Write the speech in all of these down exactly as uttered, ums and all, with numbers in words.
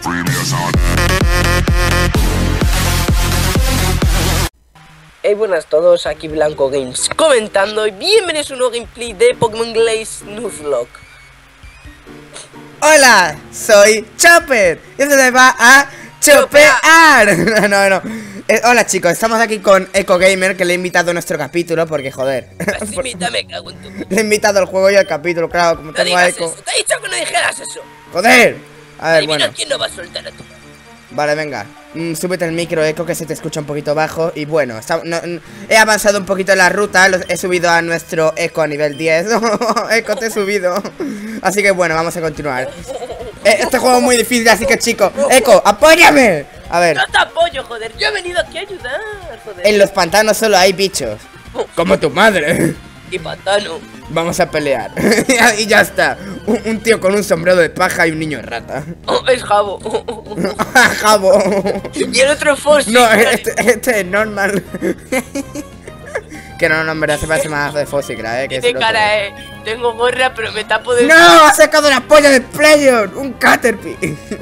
Hey, buenas a todos, aquí Blanco Games comentando y bienvenidos a un nuevo gameplay de Pokémon Glaze Nuzlocke. Hola, soy Chopper y esto se va a chopear. No, no, no. Eh, hola chicos, estamos aquí con Eco Gamer, que le he invitado a nuestro capítulo porque joder. Así invita, me cago en tu... Le he invitado al juego y al capítulo, claro, como No tengo a digas Eco. eso, te he dicho que no dijeras eso. Joder. A ver, Adivina bueno. quién no va a soltar a tu madre. Vale, venga. Mm, súbete el micro, Eco, que se te escucha un poquito bajo. Y bueno, está, no, no, he avanzado un poquito en la ruta. Lo, he subido a nuestro Eco a nivel diez. Eco, te he subido. Así que bueno, vamos a continuar. eh, Este juego es muy difícil, así que chicos, Eco, apóyame. A ver. No te apoyo, joder, yo he venido aquí a ayudar, joder. En los pantanos solo hay bichos. Como tu madre. Y pantano. Vamos a pelear. Y ya está. Un, un tío con un sombrero de paja y un niño rata. Oh, es Jabo. Jabo. Y el otro Fossi. No, este, este es normal. Que no, no, en verdad se parece más de Fósicra, eh. Que Tiene cara, eh. Tengo gorra, pero me tapo de. ¡No! ¡Ha sacado la polla de Playon! ¡Un Caterpie!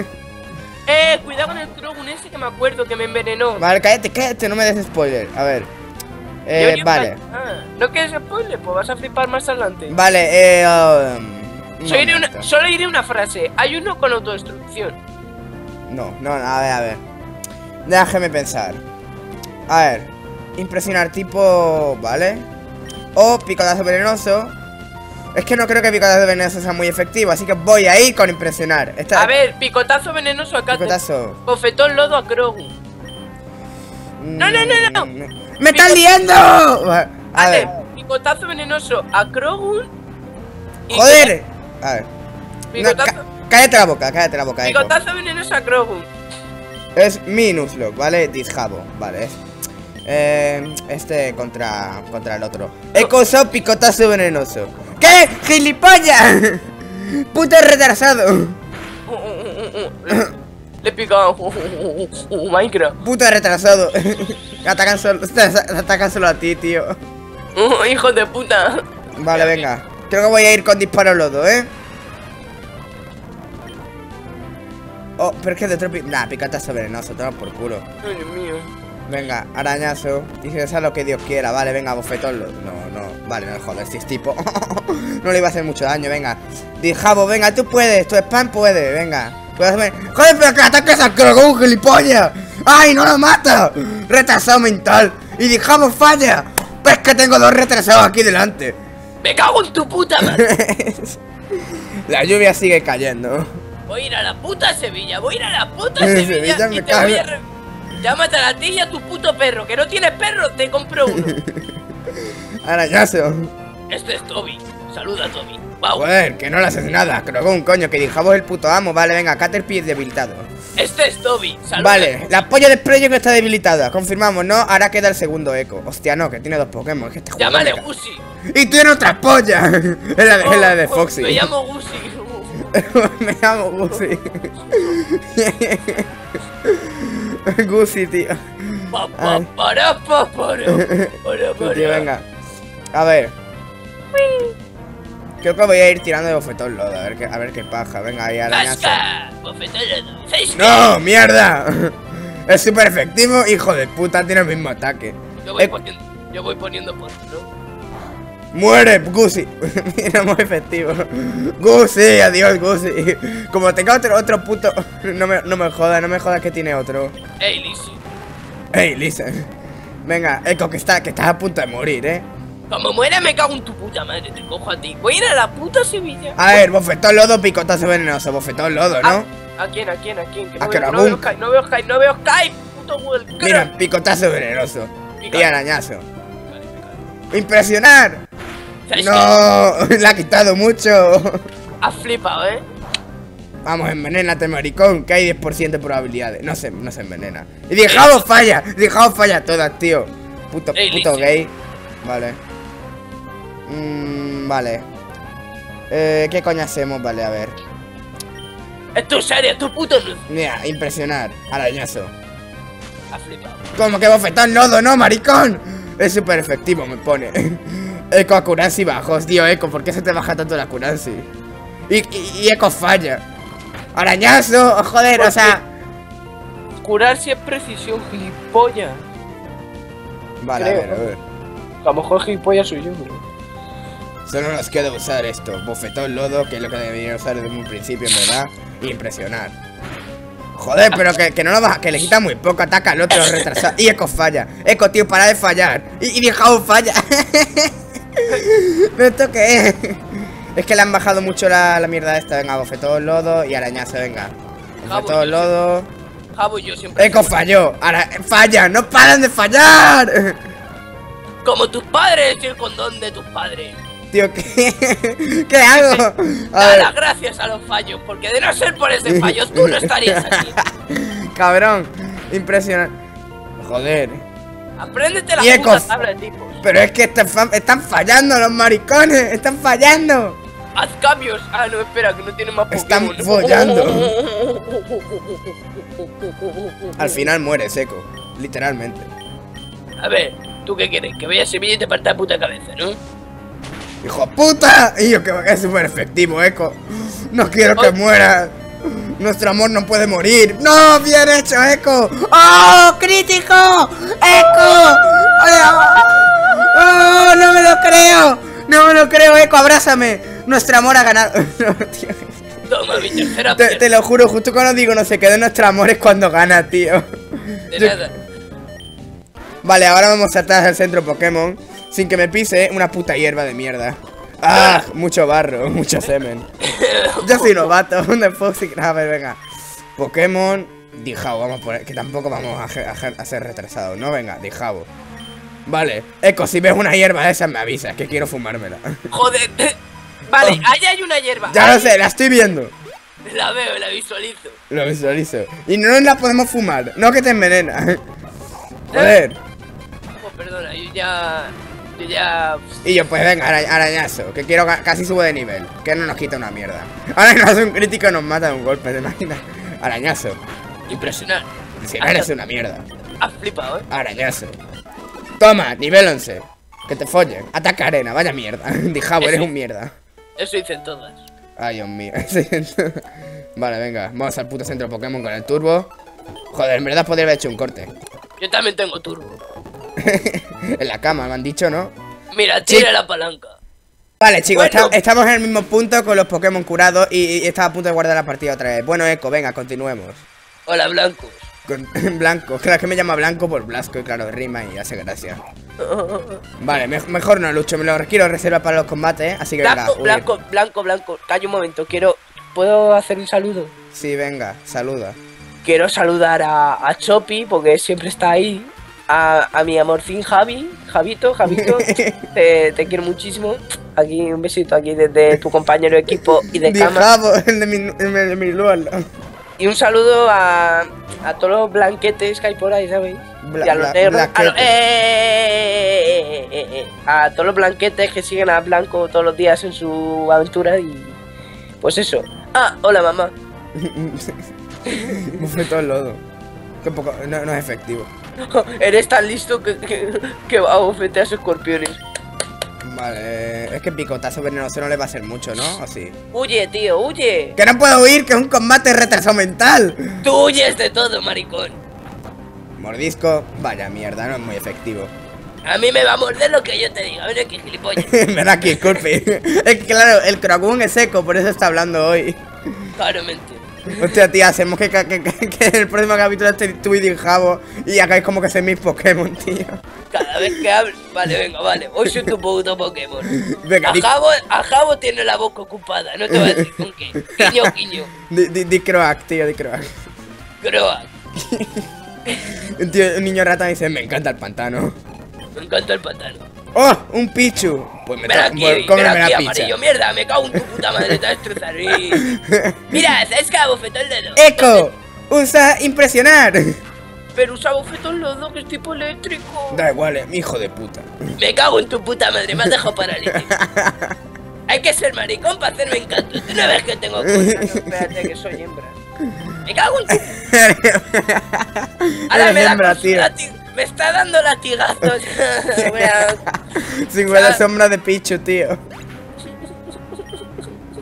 Eh, cuidado con el Krogun ese que me acuerdo que me envenenó. Vale, cállate, cállate, no me des spoiler. A ver. Yo Eh, ya- vale. Ah, ¿no quieres spoiler? Pues vas a flipar más adelante. Vale, eh. um, un Solo diré, momento. una, solo diré una frase. Hay uno con autodestrucción. No, no, a ver, a ver. Déjame pensar. A ver. Impresionar tipo. Vale. O picotazo venenoso. Es que no creo que picotazo venenoso sea muy efectivo, así que voy a ir con impresionar. Esta... A ver, picotazo venenoso a Kate. Picotazo. Bofetón lodo a Krogun. No, no, no, no. ¡Me estás liando! A Vale, ver. picotazo venenoso a Krogun. y Joder. A ver. No, Picotazo, ca- cállate la boca, cállate la boca, Eco. picotazo venenoso a Krogun. Es mi Nuzlocke, ¿vale? Disjabo, vale. Es, eh, este contra contra el otro. Eco so picotazo venenoso. ¿Qué? ¡Gilipollas! ¡Puto retrasado! Le he picado. Minecraft. Puto retrasado. Atacan solo, atacan solo a ti, tío. Hijo de puta. Vale, venga. Creo que voy a ir con disparo lodo, ¿eh? Oh, pero es que de otro pi... Nah, picotazo venenoso, toma por culo. Ay, Dios mío. Venga, arañazo. Y que sea lo que Dios quiera, vale, venga, bofetón. lo- No, no, vale, no joder, si es tipo. No le iba a hacer mucho daño, venga. Dijabo, venga, tú puedes, tu spam puede, venga. Puedes hacer... Joder, pero que ataques a Krogun, gilipollas. ¡Ay, no lo mata! Retrasado mental. Y Dijabo falla. Pues que tengo dos retrasados aquí delante. Me cago en tu puta madre. La lluvia sigue cayendo. Voy a ir a la puta Sevilla. Voy a ir a la puta En Sevilla. Sevilla me y te voy a cago. re... Llámate a ti y a tu puto perro. Que no tienes perro, te compro uno. Arañazo. Este es Toby. Saluda a Toby. Wow. Joder, que no le haces nada, Krogun, coño, que Dijabo es el puto amo. Vale, venga, Caterpie es debilitado. Este es Toby. Saluda. Vale, la polla de Playon está debilitada. Confirmamos, ¿no? Ahora queda el segundo Eco. Hostia, no, que tiene dos Pokémon. Es que este juego Llámale me ca- Gusi. Y tiene otra polla. Es la, es la de Oh, Foxy. Me llamo Gusi. Me llamo Gusi. Gusi, tío. Pa, pa, Ay. para, pa, para, para, para. Tío, venga. A ver. Creo que voy a ir tirando de bofetón lodo. A ver qué, a ver qué paja. Venga, ahí arañazo. ¡Zasca! Bofetada. ¡Zasca! ¡No! ¡Mierda! Es súper efectivo, hijo de puta, tiene el mismo ataque. Yo voy Eh, poniendo, yo voy poniendo por, ¿no? ¡Muere, Gusi! Mira, muy efectivo. Gusi, adiós, Gusi. Como tenga otro, otro puto... No me, no me jodas, no me jodas que tiene otro. Ey, Lizzy. Ey, Lisa. Venga, Eco, que, está, que estás a punto de morir, ¿eh? Como muera me cago en tu puta madre, te cojo a ti. Voy a ir a la puta Sevilla. A ver, bofetón lodo, picotazo venenoso. Bofetón lodo, ¿no? ¿A quién, a quién, a quién? Que A no, veo, no Krogun. veo Sky, no veo Sky, no veo Sky, puto Google. Mira, picotazo venenoso. Pica. Y arañazo. ¡Impresionar! ¿Sabes ¡No! Le ha quitado mucho. qué? Has flipado, ¿eh? Vamos, envenénate, maricón, que hay diez por ciento de probabilidades. No se, no se envenena. Y Dijabo falla, Dijabo falla todas, tío. Puto, Ey, puto Lizzy. gay. Vale. Mmm, vale. Eh, ¿qué coño hacemos? Vale, a ver. Es tu serie, es tu puto luz. Mira, impresionar. Arañazo. Has flipado. Como que bofetón lodo, ¿no, maricón? Es súper efectivo, me pone. Eco accuracy bajos, tío, Eco, ¿por qué se te baja tanto la accuracy? Y, y, y Eco falla. Arañazo, joder, o sea... Curar si es precisión, gilipollas. Vale, Creo. a ver, a ver. A lo mejor gilipollas soy yo, bro. Solo nos queda usar esto, bofetón lodo, que es lo que debería usar desde un principio, en verdad, e impresionar. Joder, pero que, que no lo baja, que le quita muy poco, ataca al otro retrasado. Y Eco falla. Eco, tío, para de fallar. Y, y Dijabo falla. ¿No esto qué es? Es que le han bajado mucho la, la mierda esta. Venga, bofetón lodo y arañazo, venga. Bofetón lodo. Jabo, yo siempre. Eco falló. Ahora falla, no paran de fallar. Como tus padres y el condón de tus padres. Tío, ¿qué? ¿Qué hago? A Da ver. las gracias a los fallos, porque de no ser por ese fallo, tú no estarías aquí. Cabrón, impresionante. Joder. Apréndete la Y puta Eco- tabla de tipos. Pero es que están, fa- están fallando los maricones. Están fallando. Haz cambios. Ah, no, espera, que no tiene más Están Pokémon. follando. Al final muere Seco. Literalmente. A ver, ¿tú qué quieres? Que vaya a Sevilla y te parta la puta cabeza, ¿no? ¡Hijo de puta! Y yo que es súper efectivo, Eco. No quiero que muera. Nuestro amor no puede morir. ¡No! ¡Bien hecho, Eco! ¡Oh! ¡Crítico! ¡Eco! ¡Oh! ¡No me lo creo! ¡No me lo creo, Eco! ¡Abrázame! Nuestro amor ha ganado. No, tío. Toma, mi tercera Te, te lo juro, justo cuando digo no se quede nuestro amor es cuando gana, tío. De Yo- nada. Vale, ahora vamos a saltar al centro Pokémon sin que me pise una puta hierba de mierda. ¡Ah! Mucho barro, mucho semen. Yo soy novato, un de Foxy. A ver, venga. Pokémon Dijabo, vamos a poner. Que tampoco vamos a, je- a je- a ser retrasados, ¿no? Venga, Dijabo. Vale, Eco, si ves una hierba de esas me avisas, que quiero fumármela. Joder. Vale, ahí hay una hierba. Ya lo Ahí sé, la estoy viendo. La veo, la visualizo. Lo visualizo. Y no nos la podemos fumar, no que te envenena. Joder. Oh, perdona, yo ya. Yo ya. Y yo, pues venga, ara- arañazo, que quiero ca- casi subo de nivel. Que no nos quita una mierda. Ahora nos hace un crítico y nos mata de un golpe, ¿te imaginas? Arañazo. Impresionante. Si no eres una mierda. Has flipado, ¿eh? Arañazo. Toma, nivel once. Que te follen. Ataca arena, vaya mierda. Dijabo, eres un mierda. Eso dicen todas. Ay, Dios mío. Sí. Vale, venga, vamos al puto centro Pokémon con el turbo. Joder, en verdad podría haber hecho un corte. Yo también tengo turbo. En la cama, me han dicho, ¿no? Mira, tira la palanca. Vale, chicos, Bueno. esta- estamos en el mismo punto con los Pokémon curados y, y estaba a punto de guardar la partida otra vez. Bueno, Eco, venga, continuemos. Hola, blancos. Con Blanco, claro, es que me llama Blanco por Blasco y claro, rima y hace gracia. Vale, me- mejor no lucho, me lo quiero reservar para los combates, ¿eh? Así que venga, Blanco, huir. blanco, blanco, blanco. Calla un momento, quiero. ¿Puedo hacer un saludo? Sí, venga, saluda. Quiero saludar a, a Chopi, porque siempre está ahí. A, a mi amorcín Javi, Javito, Javito, te, te quiero muchísimo. Aquí un besito aquí desde tu compañero de equipo y de cama. Dijabo, el de mi, el de mi Luan. Y un saludo a, a todos los blanquetes que hay por ahí, ¿sabéis? Bla- y a los bla- negros. A, los- blaquetes. eh, eh, eh, eh, a todos los blanquetes que siguen a Blanco todos los días en su aventura y. Pues eso. Ah, hola mamá. Bufetón lodo. Que poco, no, no es efectivo. Eres tan listo que, que, que va a bofetear a sus escorpiones. Vale, es que picotazo venenoso no le va a hacer mucho, ¿no? ¿O sí? Huye, tío, huye. ¡Que no puedo huir! ¡Que es un combate retraso mental! Tú huyes de todo, maricón. Mordisco, vaya mierda, no es muy efectivo. A mí me va a morder lo que yo te diga. Ven aquí, gilipollas. Verdad que disculpe. Es que claro, el Croagún es seco, por eso está hablando hoy. Claramente. Hostia, tía, hacemos que, que, que, que en el próximo capítulo esté tú y Dijabo y hagáis como que sois mis Pokémon, tío. Cada vez que hablo. Vale, venga, vale. Hoy soy tu puto Pokémon. Venga, A di, Jabo, a Jabo tiene la boca ocupada. No te voy a decir con qué. Quiño, quiño. di, di, di Croak, tío, di Croak. Croak. Un, tío, un niño rata dice, me encanta el pantano. Me encanta el pantano. ¡Oh! ¡Un Pichu! Pues me Ven toca, aquí, pues, ven cómeme aquí, la picha. amarillo. Mierda, me cago en tu puta madre. Te vas a destrozar. eh. Mira, es que a bofetón el dedo. ¡Eco! ¡Usa impresionar! Pero usa bofetón los dos, que es tipo eléctrico. Da igual, es mi hijo de puta. Me cago en tu puta madre, me has dejado paralítico. Hay que ser maricón para hacerme encanto. ¿Tú no ves que tengo culpa? No, espérate, que soy hembra. Me cago en tu... Ahora Eres me da hembra, cos- tío. lati- Me está dando latigazos. Voy a- Sin huele sombra de Pichu, tío.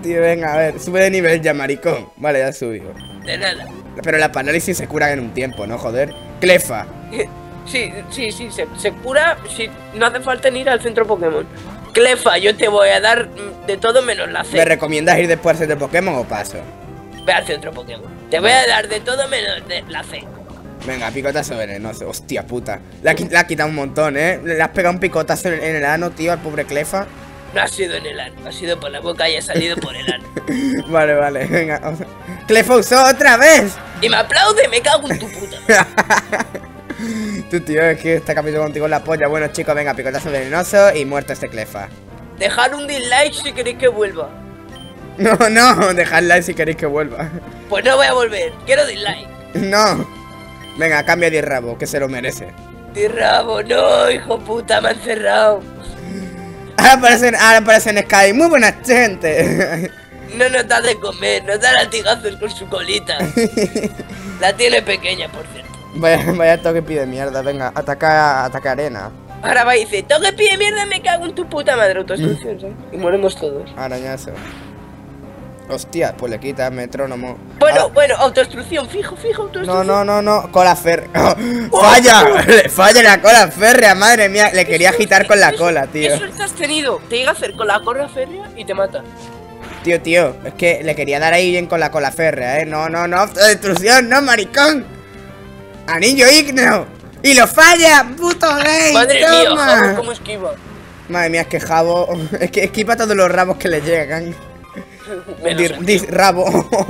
tío, venga, a ver, sube de nivel ya, maricón. Vale, ya subió. De nada. Pero la parálisis se cura en un tiempo, ¿no? Joder. Clefa. Sí, sí, sí, se, se cura si no hace falta ni ir al centro Pokémon. Clefa, yo te voy a dar de todo menos la C. ¿Me recomiendas ir después al centro Pokémon o paso? Ve al centro Pokémon. Te voy a dar de todo menos de la C. Venga, picotazo venenoso. Hostia puta. Le ha, le ha quitado un montón, ¿eh? Le has pegado un picotazo en, en el ano, tío, al pobre Clefa. No ha sido en el ano, ha sido por la boca y ha salido por el ano. Vale, vale, venga. Clefa usó otra vez. Y me aplaude, me cago en tu puta. Tú, tío, es que este capítulo contigo es la polla. Bueno, chicos, venga, picotazo venenoso y muerto este Clefa. Dejar un dislike si queréis que vuelva. No, no, dejad like si queréis que vuelva. Pues no voy a volver, quiero dislike. No. Venga, cambia de rabo, que se lo merece. De rabo, no, hijo puta, me han cerrado. Ahora aparecen, ahora aparecen Sky. Muy buena gente. No nos da de comer, nos da latigazos con su colita. La tiene pequeña, por cierto. Vaya, vaya toque pide mierda, venga, ataca, ataca arena. Ahora va y dice, toque pide mierda, me cago en tu puta madre, autodestrucción, ¿sabes? Y morimos todos. Arañazo. Hostia, pues le quita metrónomo. Bueno, ah. bueno, autodestrucción, fijo, fijo, autodestrucción. No, no, no, no, cola férrea. ¡Oh! ¡Falla! Le falla la cola férrea, madre mía. Le quería agitar con la cola, tío. ¿Qué suerte has tenido? Te llega a hacer con la cola férrea y te mata. Tío, tío, es que le quería dar ahí bien con la cola férrea, eh. No, no, no, autodestrucción, no, maricón. Anillo ígneo. Y lo falla, puto gay. Madre toma. mía, Jabo, cómo esquiva. Madre mía, es que Jabo. Es que esquiva todos los rabos que le llegan. Dis, dis, rabo.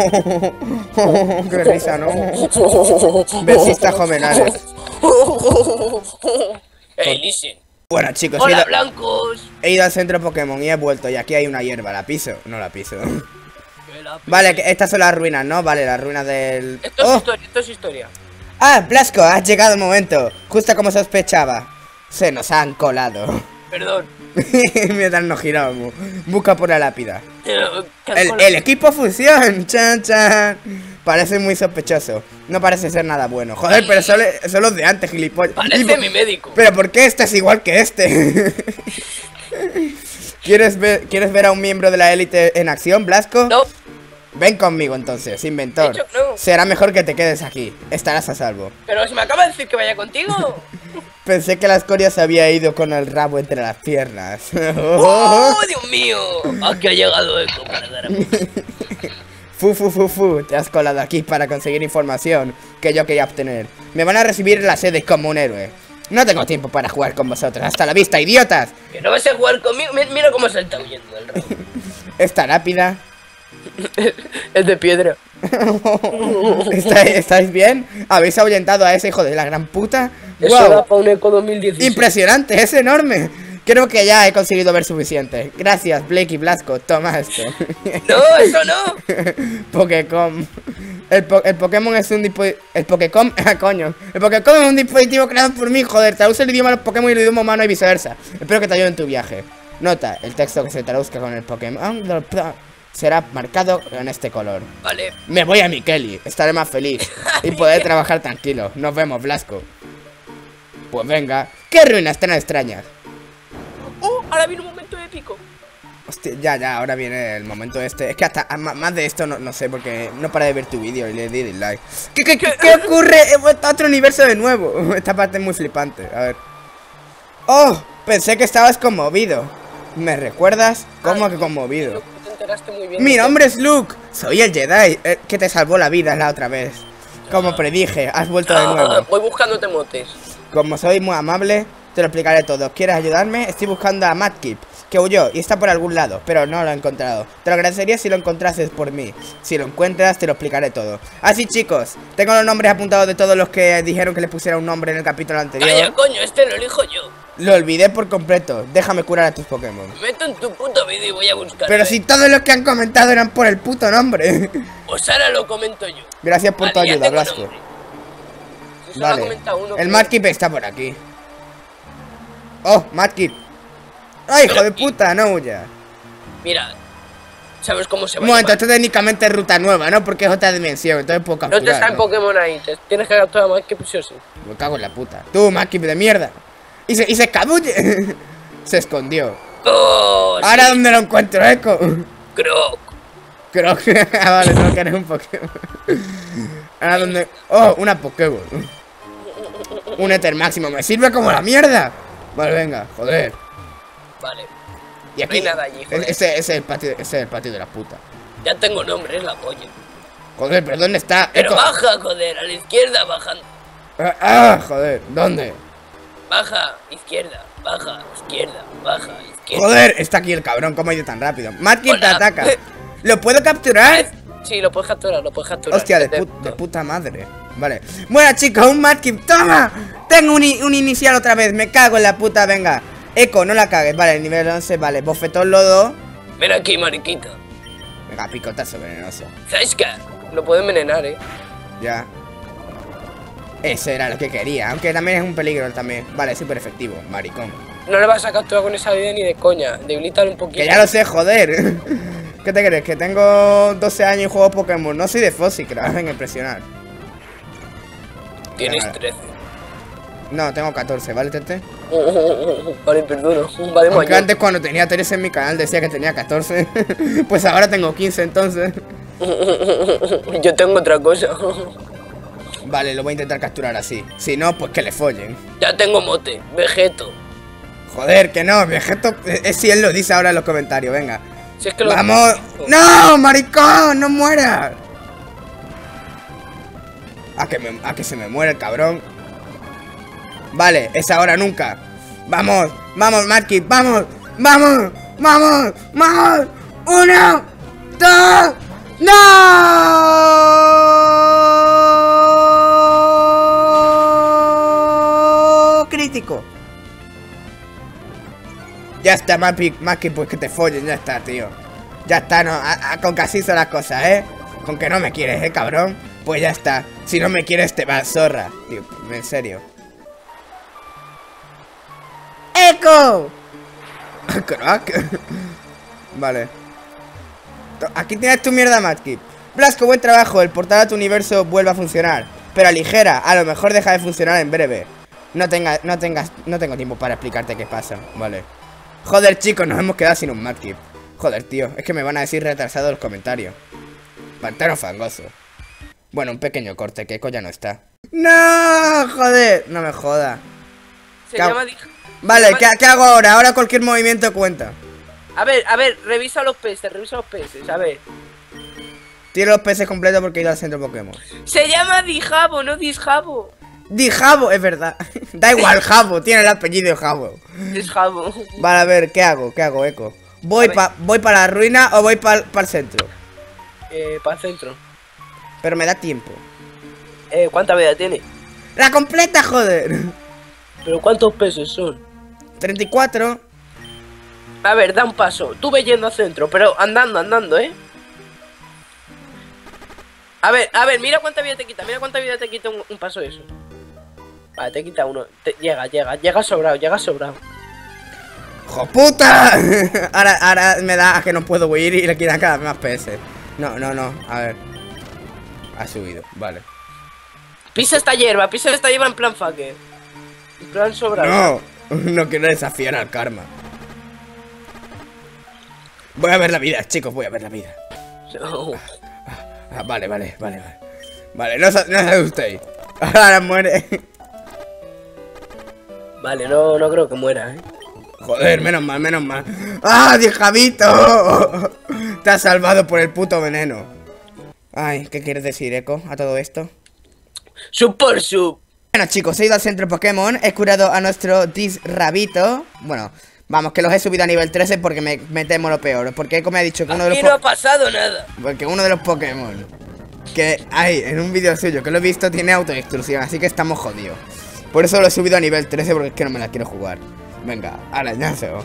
Qué risa, ¿no? Versista jovenales. Hey, listen. Bueno, chicos, Hola, he ido, blancos. he ido al centro Pokémon y he vuelto. Y aquí hay una hierba. ¿La piso? No la piso. Vale, que estas son las ruinas, ¿no? Vale, las ruinas del... Esto es ¡Oh! historia, esto es historia. Ah, Blasco, has llegado el momento. Justo como sospechaba. Se nos han colado. Perdón. Mientras nos giramos. Busca por la lápida. Pero, El, el equipo fusión. Chan, chan. Parece muy sospechoso. No parece ser nada bueno. Joder, pero son, son los de antes, gilipollas. Parece por, mi médico. Pero ¿por qué este es igual que este? ¿Quieres ver, ¿Quieres ver a un miembro de la élite en acción, Blasco? No. Ven conmigo entonces, inventor. De hecho, no. Será mejor que te quedes aquí. Estarás a salvo. Pero si me acaba de decir que vaya contigo. Pensé que la escoria se había ido con el rabo entre las piernas. ¡Oh, Dios mío! Aquí ha llegado Eco para dar a Fu, fu, fu, fu. Te has colado aquí para conseguir información que yo quería obtener. Me van a recibir en la sede como un héroe. No tengo tiempo para jugar con vosotros. ¡Hasta la vista, idiotas! Que no vas a jugar conmigo. Mira cómo se está huyendo el rabo. Esta lápida. Es de piedra. ¿Estáis, ¿Estáis bien? ¿Habéis ahuyentado a ese hijo de la gran puta? Eso ¡Wow! da para un Eco dos mil dieciséis. ¡Impresionante! ¡Es enorme! Creo que ya he conseguido ver suficiente. Gracias, Blake y Blasco. Toma esto. ¡No, eso no! Pokécom. El, po el Pokémon es un dispositivo... El Pokécom... Ah, coño. El Pokécom es un dispositivo creado por mí, joder. Traduce el idioma de los Pokémon y el idioma humano y viceversa. Espero que te ayude en tu viaje. Nota, el texto que se traduzca con el Pokémon será marcado en este color. Vale. Me voy a Mikkeli. Estaré más feliz. Y poder trabajar tranquilo. Nos vemos, Blasco. Pues venga. ¿Qué ruinas tan extrañas? ¡Oh! Ahora viene un momento épico. Hostia, ya, ya, ahora viene el momento este. Es que hasta más de esto no, no sé, porque no para de ver tu vídeo y le di dislike. ¿Qué, qué, qué, qué ocurre? He vuelto a otro universo de nuevo. Esta parte es muy flipante, a ver. ¡Oh! Pensé que estabas conmovido. ¿Me recuerdas? ¿Cómo Ay, que conmovido? Te enteraste muy bien. Mi nombre es Luke. Soy el Jedi eh, que te salvó la vida la otra vez. Como predije, has vuelto de nuevo. Ah, voy buscándote motes. Como soy muy amable, te lo explicaré todo. ¿Quieres ayudarme? Estoy buscando a Mudkip, que huyó y está por algún lado, pero no lo he encontrado. Te lo agradecería si lo encontrases por mí. Si lo encuentras, te lo explicaré todo. Así, chicos, tengo los nombres apuntados de todos los que dijeron que les pusiera un nombre en el capítulo anterior. Calla, coño, este lo elijo yo. Lo olvidé por completo. Déjame curar a tus Pokémon. Me meto en tu puto vídeo y voy a buscar. Pero si todos los que han comentado eran por el puto nombre. Pues ahora lo comento yo. Gracias por Vale, tu ya ayuda, tengo Blasco. nombre. Si solo ha Vale. comentado uno, El que- Mudkip está por aquí. Oh, Mudkip. ¡Ay, hijo de puta! No huya. Mira, ¿sabes cómo se va Un a momento, llamar? esto técnicamente es ruta nueva, ¿no? Porque es otra dimensión, entonces puedo No capturar, te salen ¿no? Pokémon ahí, te tienes que capturar más que pues sí o sí. Me cago en la puta. Tú, Mudkip de mierda. Y se, y se escabulle. Se escondió. ¡Oh! ¿Ahora sí, dónde lo encuentro, Eco? Croc. Creo que... Ah, vale, no querés un Pokémon. Ahora donde... Oh, una Pokéball. Un Ether máximo. Me sirve como la mierda. Vale, venga, joder. Vale. Y aquí... No hay nada allí, joder. Ese, ese es el patio, ese es el patio de la puta. Ya tengo nombre, es la polla. Joder, pero ¿dónde está? Pero Eco. baja, joder, a la izquierda, bajando. Ah, ah, joder, ¿dónde? Baja, izquierda, baja, izquierda, baja, izquierda. Joder, está aquí el cabrón, ¿cómo ha ido tan rápido? Madkip te Hola. ataca. ¿Lo puedo capturar? Sí, lo puedes capturar, lo puedes capturar. Hostia, de, De- pu- de puta madre. Vale. Bueno, chicos, un Madkip. ¡Toma! Tengo un, un inicial otra vez. Me cago en la puta, venga. Eco, no la cagues. Vale, nivel once, vale. Bofetón lodo. Ven aquí, mariquita. Venga, picotazo venenoso. ¿Sabes qué? Lo puedo envenenar, eh. Ya. Eso era lo que quería. Aunque también es un peligro también. Vale, súper efectivo, maricón. No le vas a capturar con esa vida ni de coña. Debilítalo un poquito. Que ya lo sé, joder. ¿Qué te crees? Que tengo doce años y juego Pokémon. No soy de Fossi, que la hacen impresionar. Tienes Vale. trece. No, tengo catorce, ¿vale, Tete? Oh, oh, oh, oh, vale, perdono. Vale, Aunque mañana. antes cuando tenía trece en mi canal decía que tenía catorce. Pues ahora tengo quince entonces. Yo tengo otra cosa. Vale, lo voy a intentar capturar así. Si no, pues que le follen. Ya tengo mote, Vegeto. Joder, que no, Vegeto. Es si él lo dice ahora en los comentarios, venga. Si es que lo ¡Vamos! ¡No, maricón! ¡No mueras! A que, me- a que se me muere el cabrón. Vale, es ahora nunca. Vamos, vamos, Madkip, vamos, vamos, vamos, vamos. Uno, dos, no. Crítico. Ya está, Madkip, Madkip, pues que te follen, ya está, tío. Ya está, no, a- a- con que así son las cosas, ¿eh? Con que no me quieres, ¿eh, cabrón? Pues ya está. Si no me quieres, te vas, zorra. Tío, en serio. ¡Eco! Crack. Vale. To- Aquí tienes tu mierda, Madkip. Blasco, buen trabajo. El portal a tu universo vuelve a funcionar. Pero ligera, a lo mejor deja de funcionar en breve. No tengas, no tengas, no tengo tiempo para explicarte qué pasa. Vale. Joder, chicos, nos hemos quedado sin un Madkip. Joder, tío, es que me van a decir retrasado los comentarios. Pantano fangoso. Bueno, un pequeño corte, que Eco ya no está. ¡No! Joder, no me joda. Se Cab- llama... dij- Vale, se llama- ¿qué, qué hago ahora? Ahora cualquier movimiento cuenta. A ver, a ver, revisa los peces, revisa los peces, a ver. Tiro los peces completos porque he ido al centro Pokémon. Se llama Dijabo, no Disjabo. Di Jabo, es verdad. Da igual, Jabo, tiene el apellido Jabo. Disjabo. Vale, a ver, ¿qué hago? ¿Qué hago, Eco? ¿Voy A ver. para voy pa la ruina o voy para el centro? Eh, para el centro. Pero me da tiempo. Eh, ¿cuánta vida tiene? ¡La completa, joder! ¿Pero cuántos pesos son? treinta y cuatro. A ver, da un paso. Tú ve yendo al centro, pero andando, andando, ¿eh? A ver, a ver, mira cuánta vida te quita, mira cuánta vida te quita un, un paso eso. Vale, te quita uno. Te- llega, llega, llega sobrado, llega sobrado. ¡Jo puta! Ahora, ahora me da a que no puedo huir y le quitan cada vez más P S. No, no, no, a ver. Ha subido, vale. Pisa esta hierba, pisa esta hierba en plan fucker. En plan sobrado. No, no quiero desafiar al karma. Voy a ver la vida, chicos, voy a ver la vida. No. Ah, vale, vale, vale, vale. Vale, no, os- no os asustéis. Ahora muere. Vale, no, no creo que muera, ¿eh? Joder, menos mal, menos mal. ¡Ah, Dijabito! Te has salvado por el puto veneno. Ay, ¿qué quieres decir, Eco, a todo esto? Sub por sub. Bueno, chicos, he ido al centro Pokémon. He curado a nuestro Disrabito. Bueno, vamos, que los he subido a nivel trece porque me, me temo lo peor. Porque Eco me ha dicho que uno de los Aquí no ha po- pasado nada. Porque uno de los Pokémon que hay en un vídeo suyo que lo he visto tiene autodestrucción, así que estamos jodidos. Por eso lo he subido a nivel trece porque es que no me la quiero jugar. Venga, arañazo.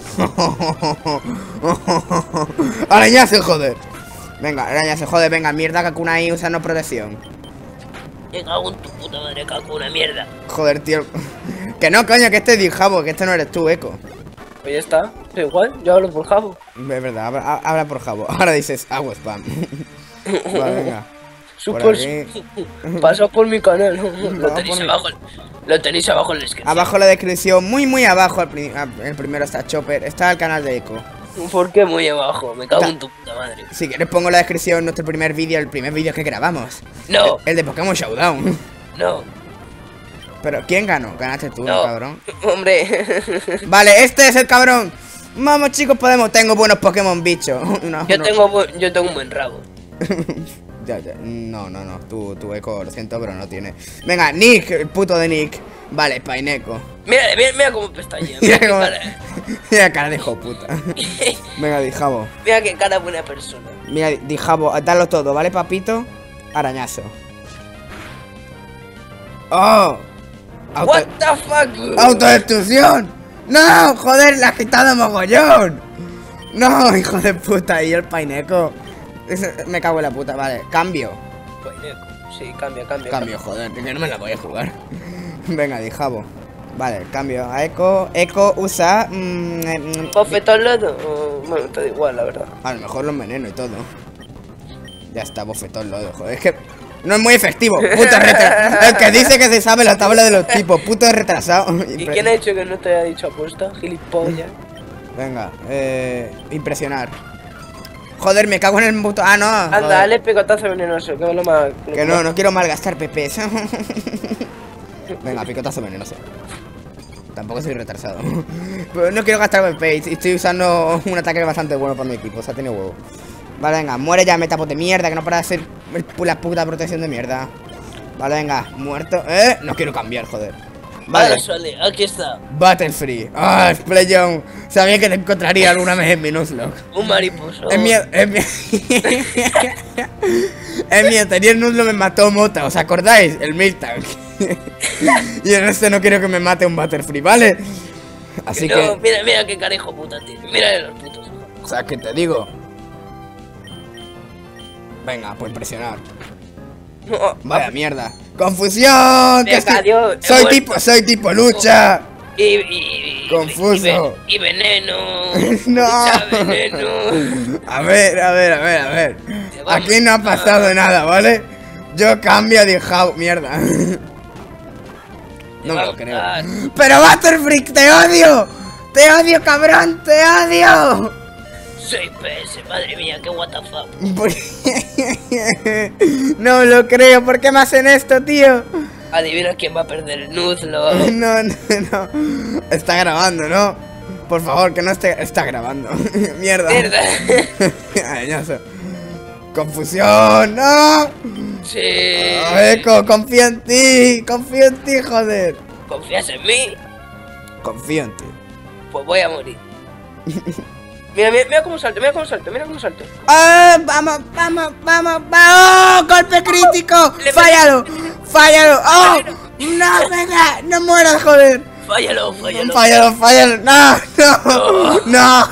Arañazo, joder. Venga, arañazo, joder, venga, mierda, Kakuna ahí usando protección. Me cago en tu puta madre, caco, una mierda. Joder, tío. Que no, coño, que este es Dijabo, que este no eres tú, Eco. Pues ya está, da igual, yo hablo por Jabo. Es verdad, habla, habla por Jabo. Ahora dices agua spam. Vale, venga. Sub Por por aquí. sub. Pasa por mi canal. Lo No, tenéis por mi- abajo. Lo tenéis abajo en la descripción. Abajo en la descripción, muy muy abajo, el, pri- ah, el primero está Chopper, está el canal de Eco. ¿Por qué muy abajo? Me cago Ta- en tu puta madre. Si quieres pongo en la descripción nuestro primer vídeo, el primer vídeo que grabamos. No, El, el de Pokémon Showdown. no, Pero, ¿quién ganó? Ganaste tú, ¿no, no. cabrón? Hombre. Vale, este es el cabrón. Vamos, chicos, podemos. Tengo buenos Pokémon, bicho. No, Yo no. tengo, bu- yo tengo un buen rabo. Ya, ya. No, no, no. Tu, tu eco, lo siento, pero no tiene. Venga, Nick, el puto de Nick. Vale, Paineco. Mira, mira, mira cómo pestañea. Mira Mira qué cómo- cara. Mira cara de hijo puta. Venga, Dijabo. Mira qué cara buena persona. Mira, Dijabo, dalo todo, ¿vale, papito? Arañazo. ¡Oh! Auto- What the fuck? ¡Autodestrucción! ¡No! ¡Joder, le has quitado mogollón! ¡No, hijo de puta! Y el Paineco. Ese- Me cago en la puta, vale. Cambio. Paineco. Sí, cambia, cambia. Cambio, joder, que no me la voy a jugar. Venga, Dijabo. Vale, cambio a Eco. Eco usa. mm, eh, mm, ¿Bofetón lodo? O- Bueno, todo igual, la verdad. a lo mejor los veneno y todo. Ya está, bofetón lodo, joder. Es que no es muy efectivo. Puto retrasado. El que dice que se sabe la tabla de los tipos. Puto retrasado. ¿Y quién ha dicho que no te haya dicho apuesta? Gilipollas. Venga, eh. Impresionar. Joder, me cago en el puto. Ah, no. Anda, joder. dale picotazo venenoso, que es lo más. lo Que no, más- no quiero malgastar P Ps. Venga, picotazo venenoso. Tampoco soy retrasado. Pero no quiero gastar P Ps. Y estoy usando un ataque bastante bueno para mi equipo. O sea, tiene huevo. Vale, venga, muere ya, metapos de mierda. Que no para de hacer el- la puta protección de mierda. Vale, venga, muerto. Eh, no quiero cambiar, joder. Vale, Vale, sale, aquí está. Battle Free. Ah, Splayon. Sabía que te encontraría alguna vez en mi Nuzlocke. Un mariposo. Es mío, es mío. Es mi anterior Nuzlocke me mató Mota, ¿os acordáis? El Miltank. Y en este no quiero que me mate un Butterfree, ¿vale? Así No, que, mira, mira qué carejo puta tiene. Mira los putos. o sea, ¿qué te digo? Venga, pues impresionar. No, Vaya mierda. ¡Confusión! que Venga, estoy- adiós, he Soy muerto. tipo, soy tipo lucha. Y, y, y- Confuso. Y, ve- y veneno. No. Mucha veneno. A ver, a ver, a ver, a ver. Te vamos Aquí no ha pasado nada, ¿vale? Yo cambio de How. Mierda. No me lo creo. Ah, ¡Pero Butterfree, te odio! ¡Te odio, cabrón! ¡Te odio! Soy P S, madre mía, qué what the fuck. ¿Por qué? No me lo creo. ¿Por qué me hacen esto, tío? Adivina quién va a perder el Nuzlocke. No, no, no. Está grabando, ¿no? Por favor, que no esté... Está grabando. Mierda. Mierda. Arañazo. Confusión, no. Sí. Oh, Eco, confío en ti. Confío en ti, joder. ¿Confías en mí? Confío en ti. Pues voy a morir. Mira, mira, mira cómo salto, mira cómo salto, mira cómo salto. ¡Ah! ¡Vamos, vamos, vamos! ¡Vamos! ¡Golpe crítico! Le- ¡Fállalo! ¡Fállalo! ¡Oh! ¡No, venga! ¡No mueras, joder! Fállalo, fállalo. ¡Fállalo, fállalo! ¡No! ¡No! ¡No!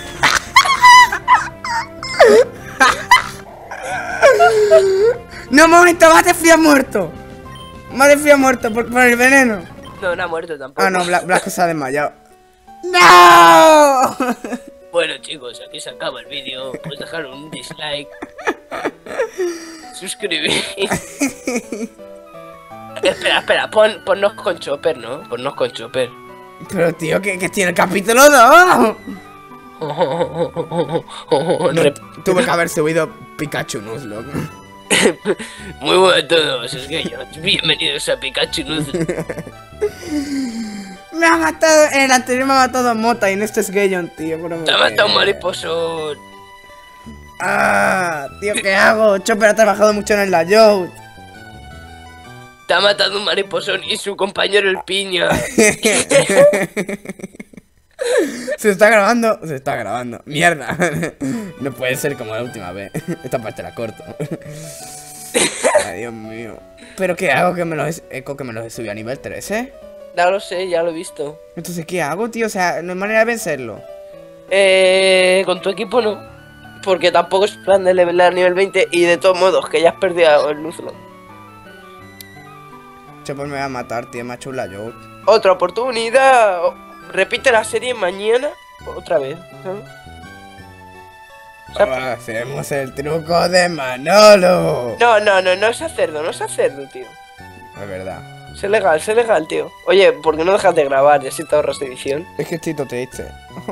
¡No, momento! ¡Butterfree ha muerto! Butterfree ha muerto por, por el veneno. No, no ha muerto tampoco. Ah, no, Bla- Blasco se ha desmayado. ¡No! Bueno, chicos, aquí se acaba el vídeo. Pues dejar un dislike. Suscribir. Espera, espera, pon, ponnos con Chopper, ¿no? Ponnos con Chopper. Pero, tío, que, que tiene el capítulo dos. No, Rep- tuve que haber subido Pikachu Nuzlocke. Muy buenas a todos, es que yo. Bienvenidos a Pikachu Nuzlocke. Me ha matado, en el anterior me ha matado Mota y en este es Gayon, tío. pero me Te ha matado un quedé. mariposón. Ah, tío, ¿qué hago? Chopper ha trabajado mucho en la Youth. Te ha matado un mariposón y su compañero el piña. Se está grabando, se está grabando. Mierda. No puede ser como la última vez. Esta parte la corto. Ay, Dios mío. ¿Pero qué hago? Que me lo es eco que me lo subí a nivel tres, ¿eh? Ya lo sé, ya lo he visto. Entonces, ¿qué hago, tío? O sea, no hay manera de vencerlo. Eh, con tu equipo no. Porque tampoco es plan de levelar nivel veinte y de todos modos que ya has perdido el Nuzlocke. Chopper me va a matar, tío. Me ha hecho la Youth. Otra oportunidad. O- Repite la serie mañana otra vez. ¿sabes? O sea, Hacemos el truco de Manolo. no, no, no, no es cerdo, no es cerdo, tío. Es verdad. Sé legal, sé legal, tío. Oye, ¿por qué no dejas de grabar? Ya si te ahorras edición. Es que estoy todo triste.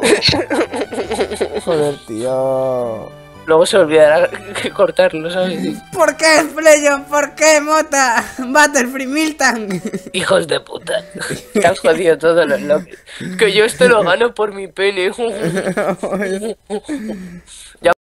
Joder, tío. Luego se olvidará que cortarlo, ¿sabes? ¿Por qué, Fleyo? ¿Por qué, Mota? Butterfree Milton. Hijos de puta. Te has jodido todo lo, lo que... que yo esto lo gano por mi pene. Ya